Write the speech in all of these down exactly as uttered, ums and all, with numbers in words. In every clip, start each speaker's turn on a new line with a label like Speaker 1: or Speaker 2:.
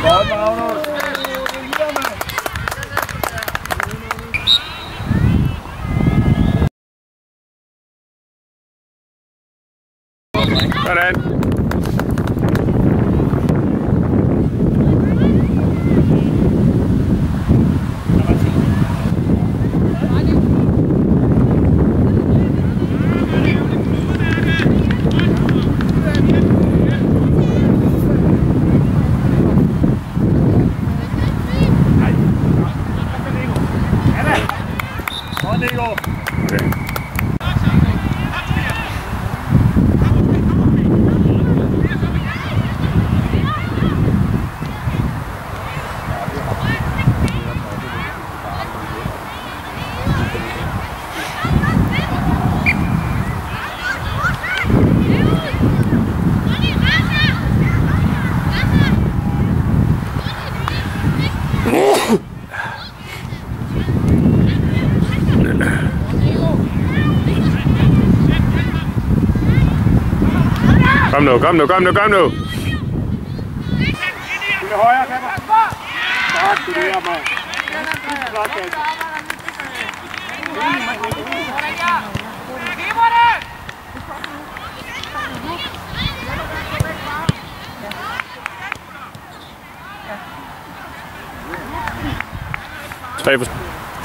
Speaker 1: Godt, Magnus.
Speaker 2: Sådan. Kom nu, kom nu, kom nu, kom nu!
Speaker 1: Til højre, Kapper! Godt, det er mig. Godt, Kapper.
Speaker 2: Tre for...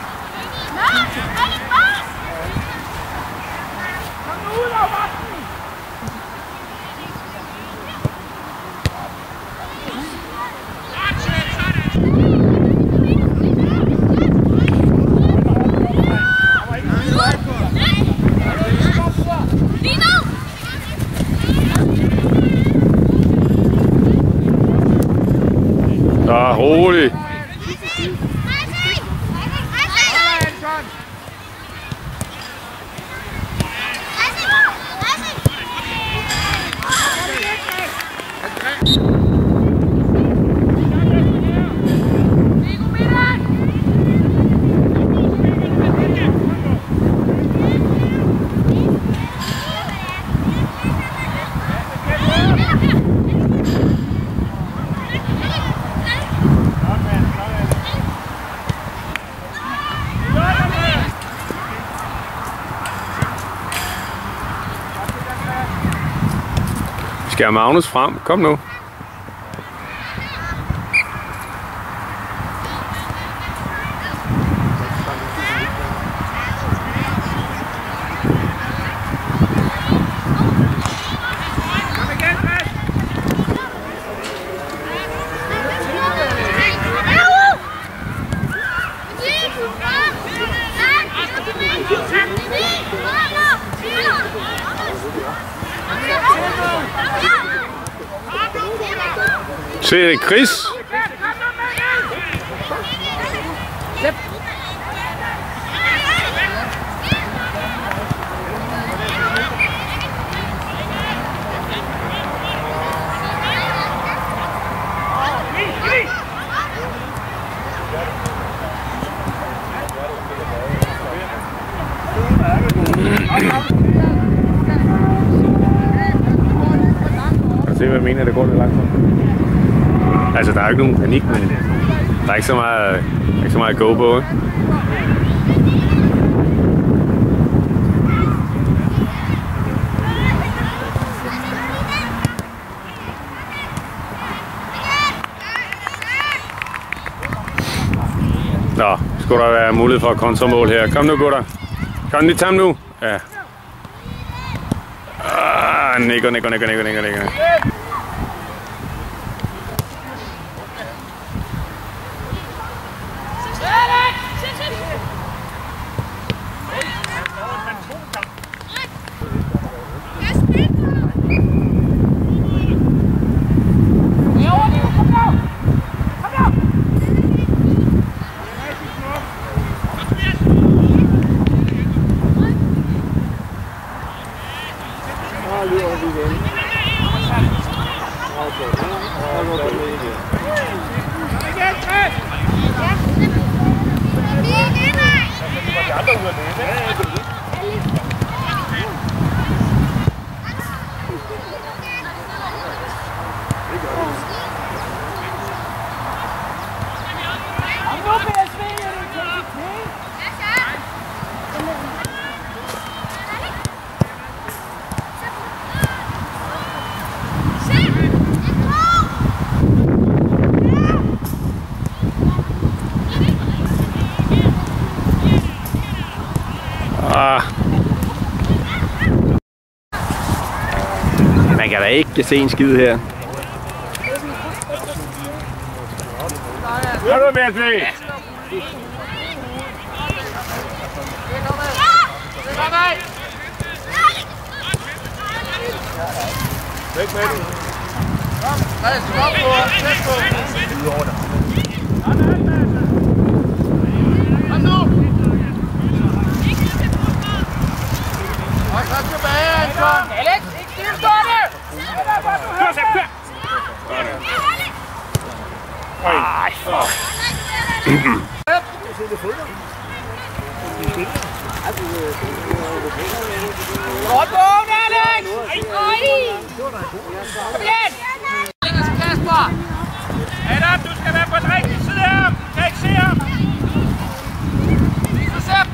Speaker 2: Så roligt. Skal Magnus frem? Kom nu. Se det, Chris. Se, hvad jeg mener, det går lidt langsomt. Altså, der er jo ikke nogen panik, men der er ikke så meget, der er ikke så meget at gå på, ikke? Nå, skulle der være mulighed for kontramål her. Kom nu, gutter. Kom lige tam nu. Ja. Ah, nikker, nikker, nikker, nikker, nikker, nikker.
Speaker 3: skal se en skid her.
Speaker 2: Hvad er du med at se? Væk med den.
Speaker 1: Nej, stop på. Tæt på. Kom nu. Og så tilbage, Anton. Alex, ikke stillestående.
Speaker 2: Kør, Sepp, kør. Ej, fuck.
Speaker 1: Godt på, Alex! Ej! Kom igen! Lingens Kasper! Adam, du skal være på den rigtige side af ham! Kan ikke se ham! Lise og Sepp!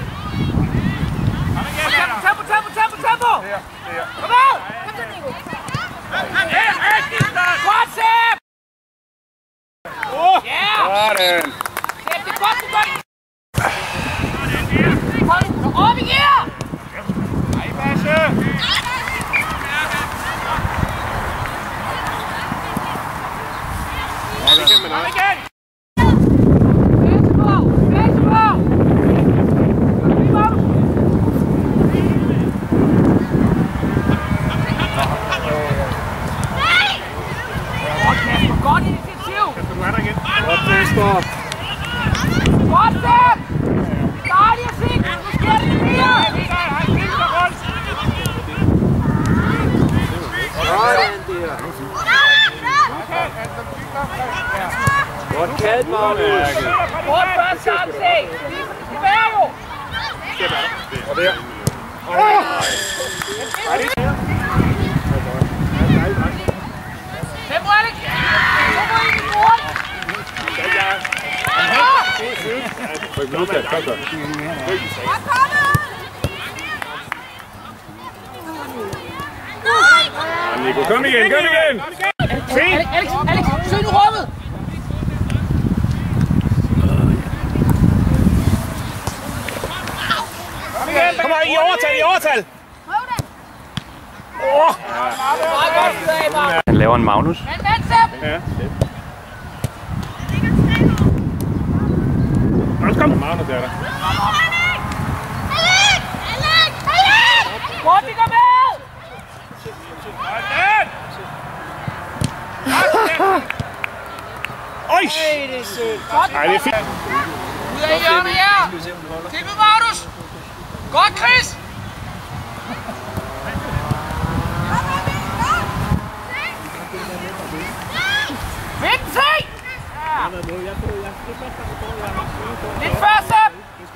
Speaker 1: Kom igen, Adam! Tempo, tempo, tempo, tempo! Kom ud! Kom så, Nico! Det er rigtigt, start! Godt, Sepp! Ja!
Speaker 2: Sådan!
Speaker 1: Sepp, det er godt, det er godt! Kom op i gear! Hej, Basse! Kom igen! Vækse på! Vækse på! Kom op! Godt, Kasper! Godt initiativ!
Speaker 2: Kasper, du er der igen.
Speaker 1: Godt, Kasper! Godt, Sepp! Dejligt at se! Nu sker det lidt mere!
Speaker 3: Godt kaldt, Magnus.
Speaker 1: Godt første gang, se! Lige for det skal være jo!
Speaker 2: Og der.
Speaker 1: Tempo, Alex! Tempo ind i bordet!
Speaker 2: Ryk nu, Sepp. Kom så. Nico, kom igen, kom igen! Se!
Speaker 1: Alex, Alex, Alex, søg nu rummet!
Speaker 2: Kom her, i overtal, i overtal!
Speaker 1: Åh! Meget godt ud af, Magnus!
Speaker 3: Han laver en Magnus.
Speaker 1: Men vent, Sepp!
Speaker 2: Ja, Magnus, kom! Magnus er der.
Speaker 1: Godt, vi går med!
Speaker 2: Øj!
Speaker 1: Det er sødt.
Speaker 2: Ej, det er fint.
Speaker 1: Ud af hjørnet her! Tilbud, Magnus! Godt, Chris! Vind, se! Lidt før, Sepp!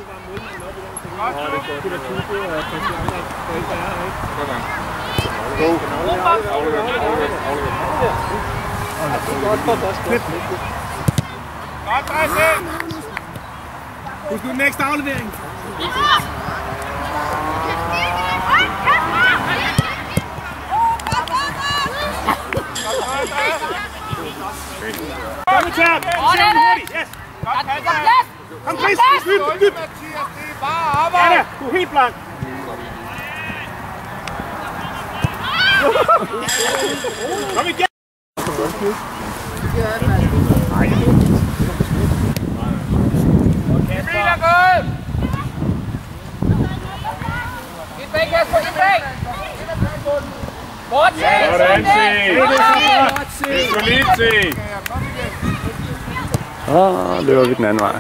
Speaker 1: Godt, Christian!
Speaker 2: Husk nu den næste aflevering. Kom med Sepp!
Speaker 1: Sådan, Alex!
Speaker 2: Yes!
Speaker 1: Godt, plads!
Speaker 2: Kom, Chris! Dyb, dyb! Anna, du er helt blank. Kom igen!
Speaker 1: Bil er gået! Ind bag, Kasper, ind bag! Godt, se!
Speaker 2: Sådan, se! Det er solidt, se!
Speaker 3: Åh, løber vi den anden vej.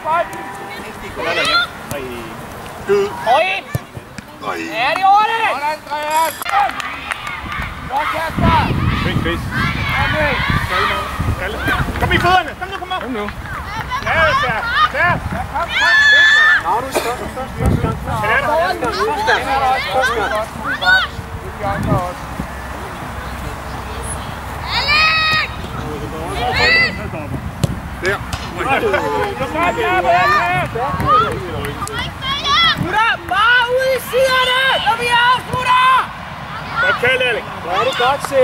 Speaker 1: Og ind! Ja, det over det! Godt, Andreas! Godt, Kasper!
Speaker 2: Fint, Chris. Kom i fødderne! Kom nu, kom op! Kom nu. Ja, ja, ja! Kom, kom! Magnus, stop, stop, stop, stop. Ja, det er
Speaker 1: Gutter, bare ud i siderne! Når vi afslutter!
Speaker 2: godt kaldt, Alex.
Speaker 3: Hvor er det godt se.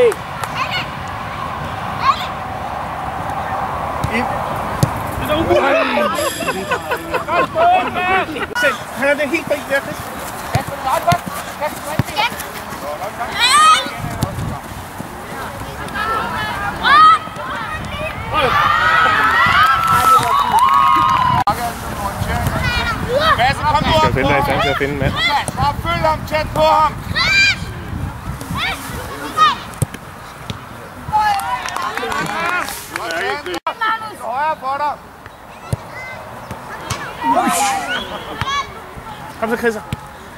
Speaker 2: Han er det helt bag der, Chris.
Speaker 1: Kasper, det er godt. Kasper, igen.
Speaker 2: Feldt er i stand til at finde en mand.
Speaker 1: Bare følg ham tæt på ham. Højre på dig.
Speaker 2: Kom så, Chrisser.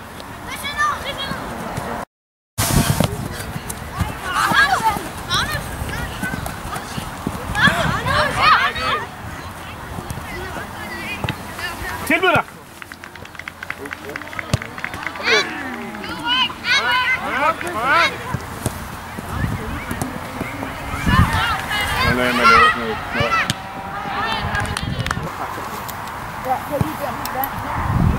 Speaker 2: Tilbud dig! Men øh, man laver sådan noget.